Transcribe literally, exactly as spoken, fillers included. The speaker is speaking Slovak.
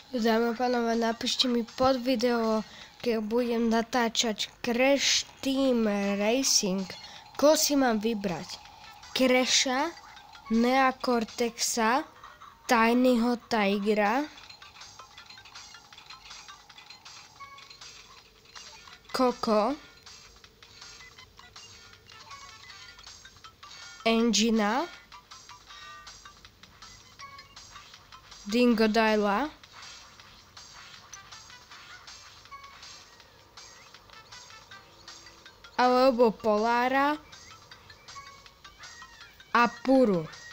Dámy a pánové, napíšte mi pod video, keď budem natáčať Crash Team Racing. Koho si mám vybrať? Crasha, Neocortexa, Tinyho Tigera, Coco, Engina, Dingodyla, alebo Polára a Puru.